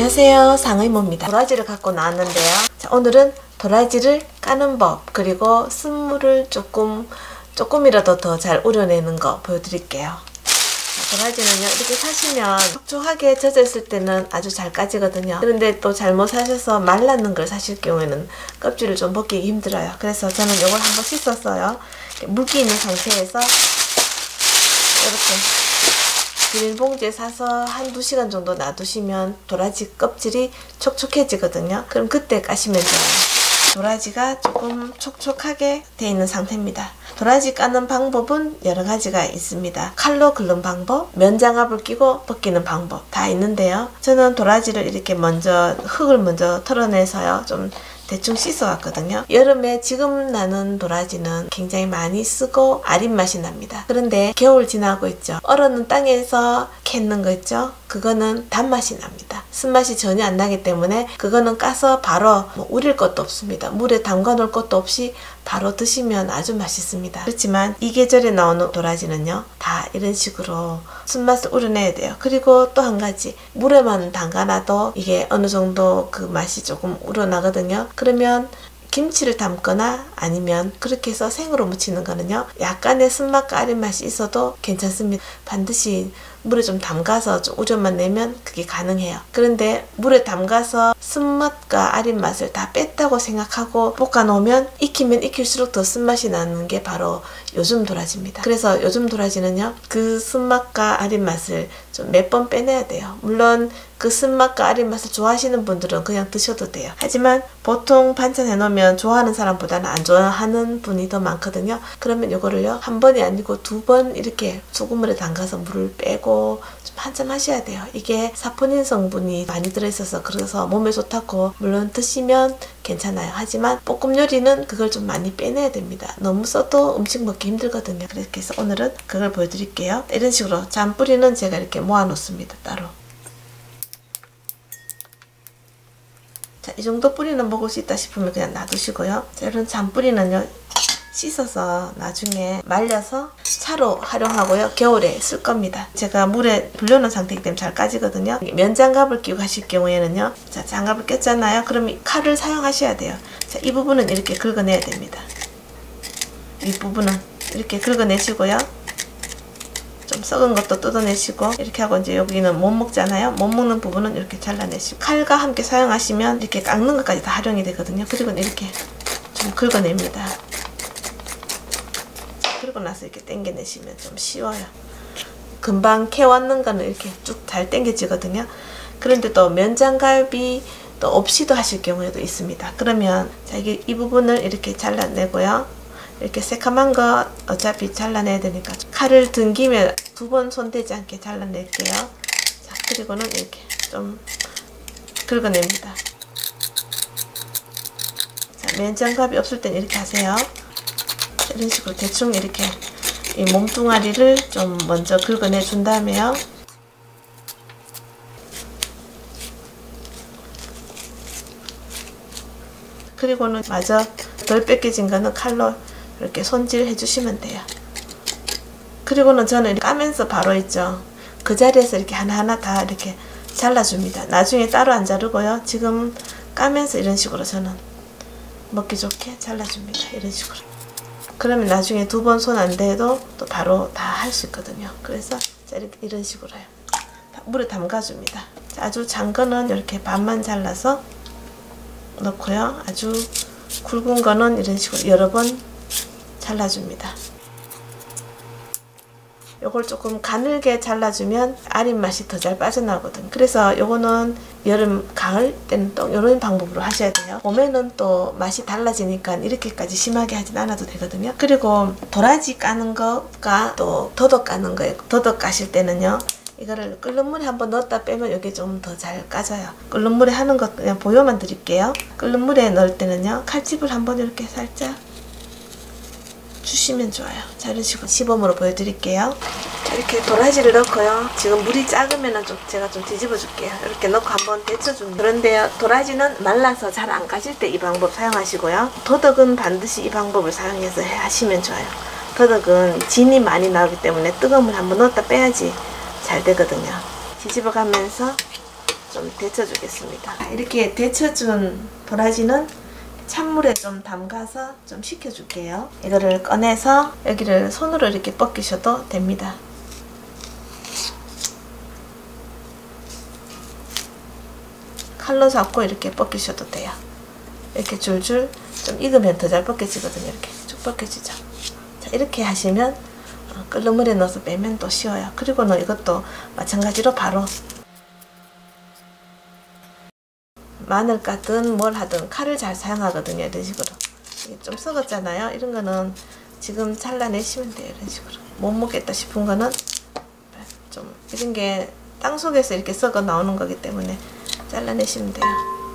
안녕하세요, 상의모입니다. 도라지를 갖고 나왔는데요. 자, 오늘은 도라지를 까는 법, 그리고 쓴물을 조금이라도 더 잘 우려내는 거 보여드릴게요. 자, 도라지는요, 이렇게 사시면 촉촉하게 젖었을 때는 아주 잘 까지거든요. 그런데 또 잘못 사셔서 말랐는 걸 사실 경우에는 껍질을 좀 벗기기 힘들어요. 그래서 저는 이걸 한번 씻었어요. 물기 있는 상태에서 이렇게 비닐봉지에 사서 한두 시간 정도 놔두시면 도라지 껍질이 촉촉해지거든요. 그럼 그때 까시면 좋아요. 도라지가 조금 촉촉하게 되어 있는 상태입니다. 도라지 까는 방법은 여러 가지가 있습니다. 칼로 긁는 방법, 면장갑을 끼고 벗기는 방법 다 있는데요. 저는 도라지를 이렇게 흙을 먼저 털어내서요, 좀 대충 씻어왔거든요. 여름에 지금 나는 도라지는 굉장히 많이 쓰고 아린 맛이 납니다. 그런데 겨울 지나고 있죠. 얼어는 땅에서 캤는 거 있죠. 그거는 단맛이 납니다. 쓴맛이 전혀 안 나기 때문에 그거는 까서 바로 우릴 것도 없습니다. 물에 담가 놓을 것도 없이 바로 드시면 아주 맛있습니다. 그렇지만 이 계절에 나오는 도라지는요, 다 이런 식으로 쓴맛을 우려내야 돼요. 그리고 또 한 가지, 물에만 담가놔도 이게 어느 정도 그 맛이 조금 우러나거든요. 그러면 김치를 담거나 아니면 그렇게 해서 생으로 무치는 거는요, 약간의 쓴맛과 아린 맛이 있어도 괜찮습니다. 반드시 물에 좀 담가서 좀 우려만 내면 그게 가능해요. 그런데 물에 담가서 쓴맛과 아린 맛을 다 뺐다고 생각하고 볶아 놓으면 익히면 익힐수록 더 쓴맛이 나는 게 바로 요즘 도라지입니다. 그래서 요즘 도라지는요, 그 쓴맛과 아린 맛을 좀 몇 번 빼내야 돼요. 물론 그 쓴맛과 아린 맛을 좋아하시는 분들은 그냥 드셔도 돼요. 하지만 보통 반찬 해놓으면 좋아하는 사람보다는 안 좋아하는 분이 더 많거든요. 그러면 이거를요, 한 번이 아니고 두 번 이렇게 소금물에 담가서 물을 빼고 좀 한참 하셔야 돼요. 이게 사포닌 성분이 많이 들어있어서 그래서 몸에 좋다고 물론 드시면 괜찮아요. 하지만 볶음 요리는 그걸 좀 많이 빼내야 됩니다. 너무 써도 음식 먹기 힘들거든요. 그래서 오늘은 그걸 보여드릴게요. 이런 식으로 잔뿌리는 제가 이렇게 모아 놓습니다. 따로. 자, 이 정도 뿌리는 먹을 수 있다 싶으면 그냥 놔두시고요. 자, 이런 잔뿌리는요, 씻어서 나중에 말려서 차로 활용하고요, 겨울에 쓸 겁니다. 제가 물에 불려놓은 상태이기 때문에 잘 까지거든요. 면장갑을 끼고 하실 경우에는요, 자, 장갑을 꼈잖아요. 그럼 칼을 사용하셔야 돼요. 자, 이 부분은 이렇게 긁어내야 됩니다. 윗부분은 이렇게 긁어내시고요, 좀 썩은 것도 뜯어내시고, 이렇게 하고 이제 여기는 못 먹잖아요. 못 먹는 부분은 이렇게 잘라내시고, 칼과 함께 사용하시면 이렇게 깎는 것까지 다 활용이 되거든요. 그리고 이렇게 좀 긁어냅니다. 그리고 나서 이렇게 당겨내시면 좀 쉬워요. 금방 캐왔는 거는 이렇게 쭉 잘 당겨지거든요. 그런데 또 면장갑이 또 없이도 하실 경우에도 있습니다. 그러면 자, 이 부분을 이렇게 잘라내고요. 이렇게 새카만 거 어차피 잘라내야 되니까 칼을 든 김에 두 번 손대지 않게 잘라낼게요. 자, 그리고는 이렇게 좀 긁어냅니다. 자, 면장갑이 없을 땐 이렇게 하세요. 이런 식으로 대충 이렇게 이 몸뚱아리를 좀 먼저 긁어내 준 다음에요, 그리고는 마저 덜 뺏겨진 거는 칼로 이렇게 손질해 주시면 돼요. 그리고는 저는 까면서 바로 있죠, 그 자리에서 이렇게 하나하나 다 이렇게 잘라줍니다. 나중에 따로 안 자르고요, 지금 까면서 이런 식으로 저는 먹기 좋게 잘라줍니다. 이런 식으로. 그러면 나중에 두 번 손 안 대도 또 바로 다 할 수 있거든요. 그래서 자, 이런 식으로 해요. 물에 담가줍니다. 자, 아주 작은 거는 이렇게 반만 잘라서 넣고요, 아주 굵은 거는 이런 식으로 여러 번 잘라줍니다. 요걸 조금 가늘게 잘라주면 아린 맛이 더 잘 빠져나오거든요. 그래서 요거는 여름, 가을 때는 또 이런 방법으로 하셔야 돼요. 봄에는 또 맛이 달라지니까 이렇게까지 심하게 하진 않아도 되거든요. 그리고 도라지 까는 거가 또 더덕 까는 거예요. 더덕 까실 때는요, 이거를 끓는 물에 한번 넣었다 빼면 이게 좀 더 잘 까져요. 끓는 물에 하는 것 그냥 보여만 드릴게요. 끓는 물에 넣을 때는요, 칼집을 한번 이렇게 살짝 주시면 좋아요. 자, 이런 식으로 시범으로 보여드릴게요. 이렇게 도라지를 넣고요, 지금 물이 작으면 제가 좀 뒤집어 줄게요. 이렇게 넣고 한번 데쳐줍니다. 그런데요, 도라지는 말라서 잘 안 까질 때 이 방법 사용하시고요, 더덕은 반드시 이 방법을 사용해서 하시면 좋아요. 더덕은 진이 많이 나오기 때문에 뜨거운 물 한번 넣었다 빼야지 잘 되거든요. 뒤집어 가면서 좀 데쳐주겠습니다. 이렇게 데쳐준 도라지는 찬물에 좀 담가서 좀 식혀줄게요. 이거를 꺼내서 여기를 손으로 이렇게 벗기셔도 됩니다. 칼로 잡고 이렇게 벗기셔도 돼요. 이렇게 줄줄 좀 익으면 더 잘 벗겨지거든요. 이렇게 쭉 벗겨지죠. 자, 이렇게 하시면 끓는 물에 넣어서 빼면 또 쉬워요. 그리고는 이것도 마찬가지로 바로 마늘 까든 뭘 하든 칼을 잘 사용하거든요. 이런 식으로. 이게 좀 썩었잖아요. 이런 거는 지금 잘라내시면 돼요. 이런 식으로. 못 먹겠다 싶은 거는 좀 이런 게 땅속에서 이렇게 썩어 나오는 거기 때문에 잘라내시면 돼요.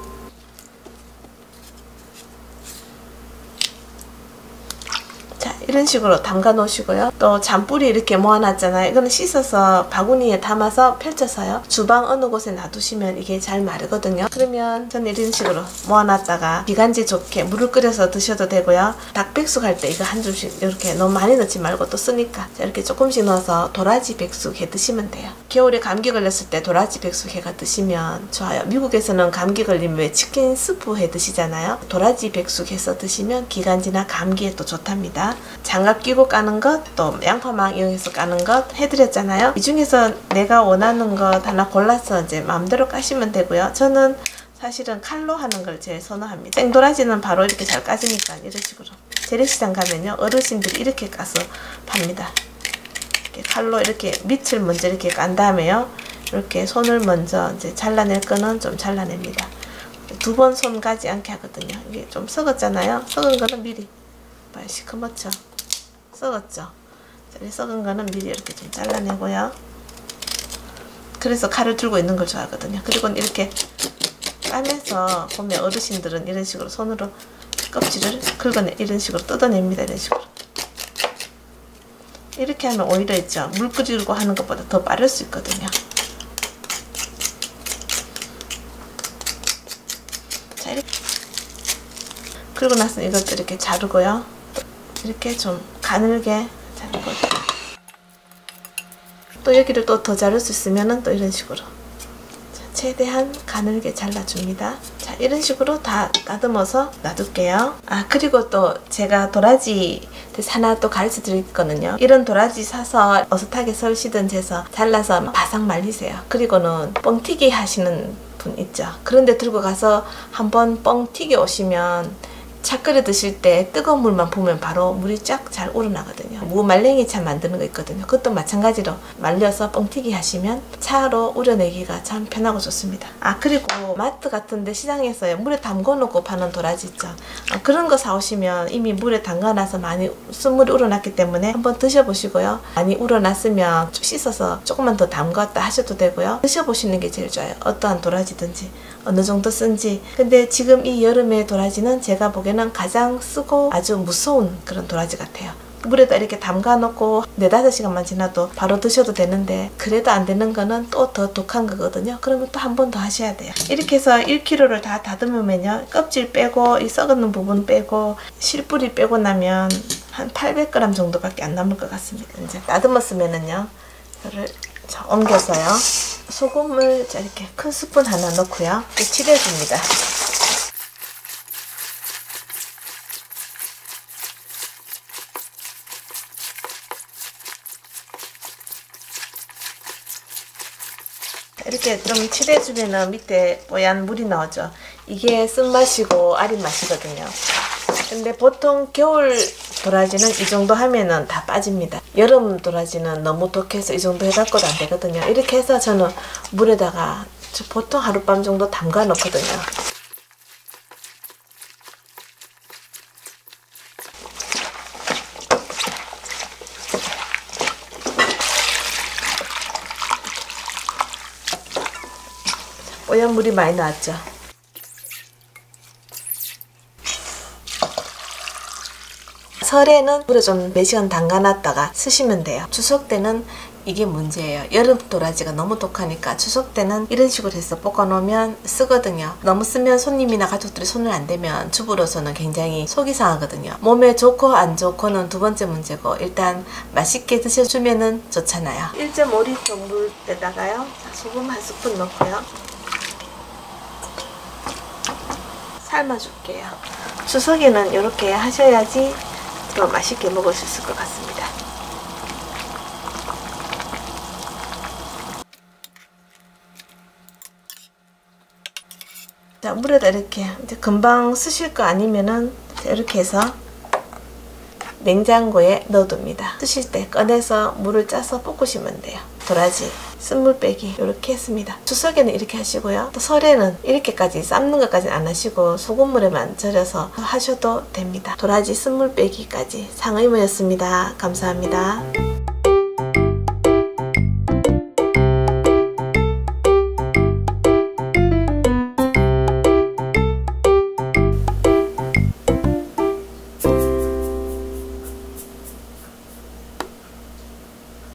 자, 이런 식으로 담가 놓으시고요. 또 잔뿌리 이렇게 모아놨잖아요. 이거는 씻어서 바구니에 담아서 펼쳐서요. 주방 어느 곳에 놔두시면 이게 잘 마르거든요. 그러면 저는 이런 식으로 모아놨다가 기관지 좋게 물을 끓여서 드셔도 되고요. 닭백숙 할 때 이거 한 줌씩 이렇게 너무 많이 넣지 말고 또 쓰니까 자, 이렇게 조금씩 넣어서 도라지 백숙 해 드시면 돼요. 겨울에 감기 걸렸을 때 도라지 백숙 해가 드시면 좋아요. 미국에서는 감기 걸리면 왜 치킨 스프 해 드시잖아요. 도라지 백숙 해서 드시면 기관지나 감기에 또 좋답니다. 장갑 끼고 까는 것, 또 양파망 이용해서 까는 것 해드렸잖아요. 이 중에서 내가 원하는 것 하나 골라서 이제 마음대로 까시면 되고요. 저는 사실은 칼로 하는 걸 제일 선호합니다. 생도라지는 바로 이렇게 잘 까지니까 이런 식으로. 재래시장 가면요, 어르신들이 이렇게 까서 팝니다. 이렇게 칼로 이렇게 밑을 먼저 이렇게 깐 다음에요, 이렇게 손을 먼저 이제 잘라낼 거는 좀 잘라냅니다. 두 번 손 가지 않게 하거든요. 이게 좀 썩었잖아요. 썩은 거는 미리 봐요. 시커멓죠? 썩었죠? 이 썩은 거는 미리 이렇게 좀 잘라내고요. 그래서 칼을 들고 있는 걸 좋아하거든요. 그리고 이렇게 까면서 보면 어르신들은 이런 식으로 손으로 껍질을 긁어내, 이런 식으로 뜯어냅니다. 이런 식으로. 이렇게 하면 오히려 있죠, 물 끓이고 하는 것보다 더 빠를 수 있거든요. 자, 이렇게. 그리고 나서 이것도 이렇게 자르고요. 이렇게 좀 가늘게 자르고, 또 여기를 또 더 자를 수 있으면은 또 이런 식으로 자, 최대한 가늘게 잘라줍니다. 자, 이런 식으로 다 다듬어서 놔둘게요. 아, 그리고 또 제가 도라지 하나 또 가르쳐 드렸거든요. 이런 도라지 사서 어슷하게 썰시든지 해서 잘라서 바삭 말리세요. 그리고는 뻥튀기 하시는 분 있죠. 그런데 들고 가서 한번 뻥튀기 오시면 차 끓여 드실 때 뜨거운 물만 부으면 바로 물이 쫙 잘 우러나거든요. 무말랭이차 만드는 거 있거든요. 그것도 마찬가지로 말려서 뻥튀기 하시면 차로 우려내기가 참 편하고 좋습니다. 아, 그리고 마트 같은데 시장에서 물에 담궈 놓고 파는 도라지 있죠. 그런 거 사오시면 이미 물에 담가놔서 많이 순물이 우러났기 때문에 한번 드셔보시고요. 많이 우러났으면 좀 씻어서 조금만 더 담갔다 하셔도 되고요. 드셔보시는 게 제일 좋아요. 어떠한 도라지든지 어느 정도 쓴지. 근데 지금 이 여름의 도라지는 제가 보기에는 가장 쓰고 아주 무서운 그런 도라지 같아요. 물에다 이렇게 담가 놓고 4-5시간만 지나도 바로 드셔도 되는데, 그래도 안 되는 거는 또 더 독한 거거든요. 그러면 또 한 번 더 하셔야 돼요. 이렇게 해서 1kg를 다 다듬으면요, 껍질 빼고 이 썩은 부분 빼고 실뿌리 빼고 나면 한 800g 정도밖에 안 남을 것 같습니다. 이제 다듬었으면은요, 이거를 옮겨서요, 소금을 이렇게 큰 스푼 하나 넣고요, 칠해줍니다. 이렇게 좀 칠해주면은 밑에 뽀얀 물이 나오죠. 이게 쓴맛이고 아린 맛이거든요. 근데 보통 겨울 도라지는 이 정도 하면은 다 빠집니다. 여름 도라지는 너무 독해서 이 정도 해갖고도 안 되거든요. 이렇게 해서 저는 물에다가 보통 하룻밤 정도 담가 놓거든요. 뽀얀 물이 많이 나왔죠. 설에는 물에 좀 몇 시간 담가놨다가 쓰시면 돼요. 추석 때는 이게 문제예요. 여름 도라지가 너무 독하니까 추석 때는 이런 식으로 해서 볶아놓으면 쓰거든요. 너무 쓰면 손님이나 가족들이 손을 안 대면 주부로서는 굉장히 속이 상하거든요. 몸에 좋고 안 좋고는 두 번째 문제고, 일단 맛있게 드셔주면은 좋잖아요. 1.5리터 물에다가요, 소금 한 스푼 넣고요. 삶아줄게요. 추석에는 이렇게 하셔야지 더 맛있게 먹을 수 있을 것 같습니다. 자, 물에다 이렇게 이제 금방 쓰실 거 아니면은 이렇게 해서 냉장고에 넣어둡니다. 쓰실 때 꺼내서 물을 짜서 볶으시면 돼요. 도라지, 쓴물 빼기 이렇게 했습니다. 추석에는 이렇게 하시고요. 또 설에는 이렇게까지 삶는 것까지는 안 하시고 소금물에만 절여서 하셔도 됩니다. 도라지 쓴물 빼기까지 상의모였습니다. 감사합니다.